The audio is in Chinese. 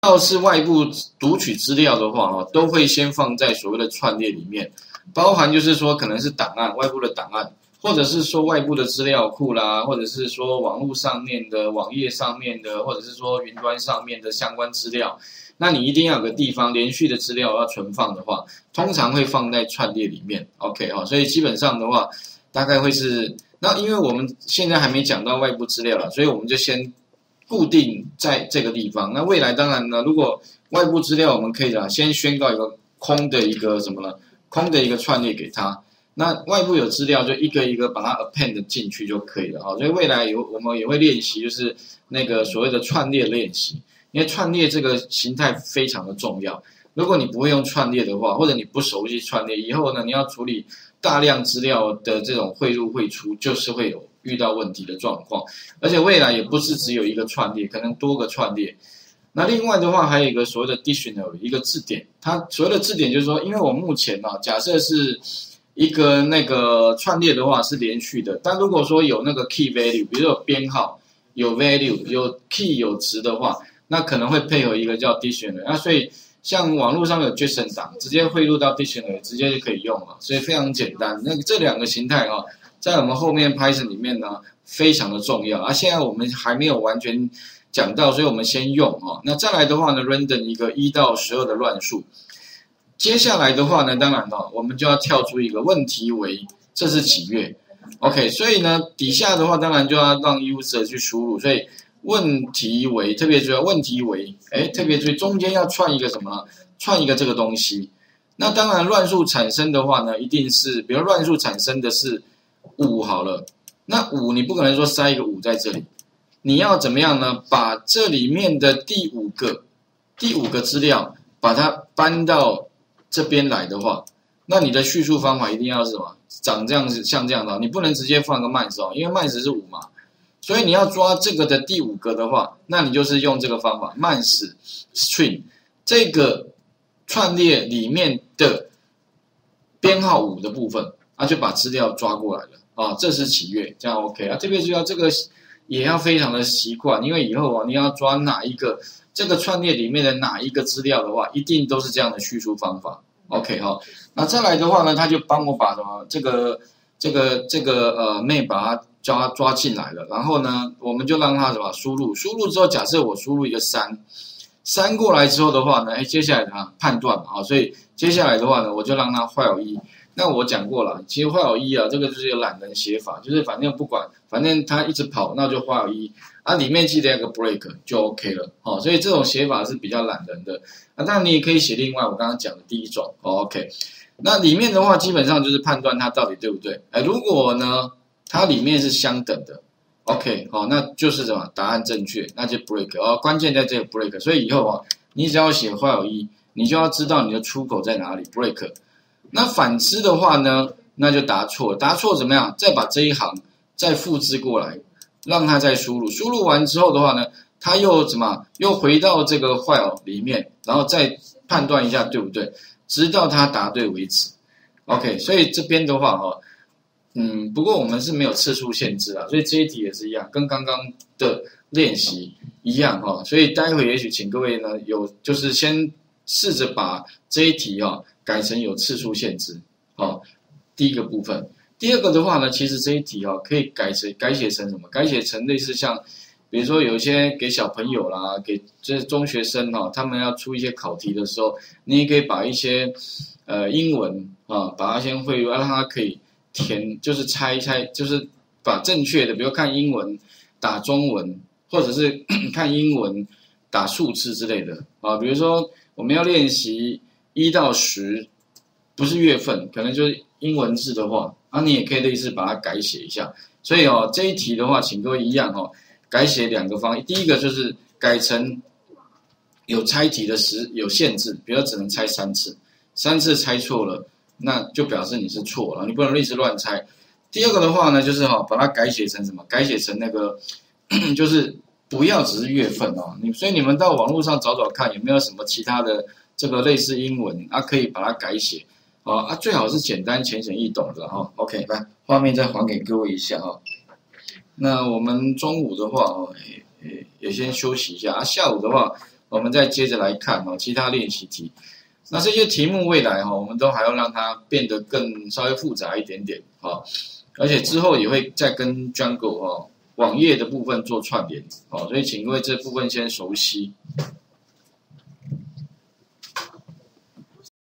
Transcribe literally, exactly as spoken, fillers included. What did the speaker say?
要是外部读取资料的话，哦，都会先放在所谓的串列里面，包含就是说可能是档案，外部的档案，或者是说外部的资料库啦，或者是说网络上面的、网页上面的，或者是说云端上面的相关资料。那你一定要有个地方连续的资料要存放的话，通常会放在串列里面 ，OK 哈，所以基本上的话，大概会是那因为我们现在还没讲到外部资料了，所以我们就先固定在这个地方。那未来当然呢，如果外部资料我们可以啦，先宣告一个空的一个什么呢？空的一个串列给它。那外部有资料就一个一个把它 append 进去就可以了哈。所以未来有我们也会练习，就是那个所谓的串列练习。因为串列这个形态非常的重要，如果你不会用串列的话，或者你不熟悉串列，以后呢，你要处理大量资料的这种汇入汇出，就是会有遇到问题的状况。而且未来也不是只有一个串列，可能多个串列。那另外的话，还有一个所谓的 dictionary， 一个字典。它所谓的字典就是说，因为我目前啊，假设是一个那个串列的话是连续的，但如果说有那个 key value， 比如说有编号、有 value、有 key 有值的话，那可能会配合一个叫 dictionary， 那所以像网络上有 JSON 档，直接汇入到 dictionary， 直接就可以用了，所以非常简单。那这两个形态啊，在我们后面 Python 里面呢，非常的重要啊。现在我们还没有完全讲到，所以我们先用啊。那再来的话呢 ，random 一个一到十二的乱数。接下来的话呢，当然了，我们就要跳出一个问题为这是几月 ？OK， 所以呢，底下的话当然就要让 user 去输入，所以。问题为特别注意，问题为，哎，特别注意，中间要串一个什么呢？串一个这个东西。那当然，乱数产生的话呢，一定是，比如乱数产生的是五好了，那五你不可能说塞一个五在这里，你要怎么样呢？把这里面的第五个第五个资料，把它搬到这边来的话，那你的叙述方法一定要是什么？长这样子，像这样的，你不能直接放个 max 哦，因为 max 是五嘛。所以你要抓这个的第五个的话，那你就是用这个方法 ，max string 这个串列里面的编号五的部分，啊，就把资料抓过来了啊，这是几月，这样 OK 啊。特别是要这个也要非常的习惯，因为以后啊你要抓哪一个这个串列里面的哪一个资料的话，一定都是这样的叙述方法 ，OK 哈。那再来的话呢，他就帮我把什么这个这个这个呃 main 把它。叫他抓进来了，然后呢，我们就让他什么输入，输入之后，假设我输入一个三，三过来之后的话呢，哎，接下来呢判断嘛，啊，所以接下来的话呢，我就让他while一。那我讲过了，其实while一啊，这个就是一个懒人写法，就是反正不管，反正他一直跑，那就while一啊，里面记得有个 break 就 OK 了，哦，所以这种写法是比较懒人的啊。当然你也可以写另外我刚刚讲的第一种，哦 OK。那里面的话，基本上就是判断它到底对不对，哎，如果呢？它里面是相等的 ，OK， 好，那就是什么？答案正确，那就 break 哦，关键在这个 break， 所以以后啊，你只要写while一，你就要知道你的出口在哪里 break。那反之的话呢，那就答错，答错怎么样？再把这一行再复制过来，让它再输入，输入完之后的话呢，它又怎么？又回到这个while里面，然后再判断一下对不对，直到它答对为止。OK， 所以这边的话哈。嗯，不过我们是没有次数限制啊，所以这一题也是一样，跟刚刚的练习一样哈。所以待会也许请各位呢有就是先试着把这一题啊改成有次数限制啊，第一个部分。第二个的话呢，其实这一题啊可以改成改写成什么？改写成类似像，比如说有一些给小朋友啦，给这中学生哈，他们要出一些考题的时候，你也可以把一些呃英文啊，把它先汇入，让它可以。填就是猜一猜，就是把正确的，比如看英文打中文，或者是看英文打数字之类的啊。比如说我们要练习一到十，不是月份，可能就是英文字的话，啊，你也可以类似把它改写一下。所以哦，这一题的话，请各位一样哦，改写两个方案。第一个就是改成有猜题的时有限制，比如只能猜三次，三次猜错了。那就表示你是错了，你不能一直乱猜。第二个的话呢，就是哈、哦，把它改写成什么？改写成那个，就是不要只是月份哦。你所以你们到网络上找找看，有没有什么其他的这个类似英文啊，可以把它改写啊啊，最好是简单、浅显易懂的哈、哦。OK， 来，画面再还给各位一下哈、哦。那我们中午的话哦，也也也先休息一下啊。下午的话， 我们再接着来看哦，其他练习题。那这些题目未来哈，我们都还要让它变得更稍微复杂一点点啊，而且之后也会再跟 Django 哈网页的部分做串联哦，所以请各位这部分先熟悉。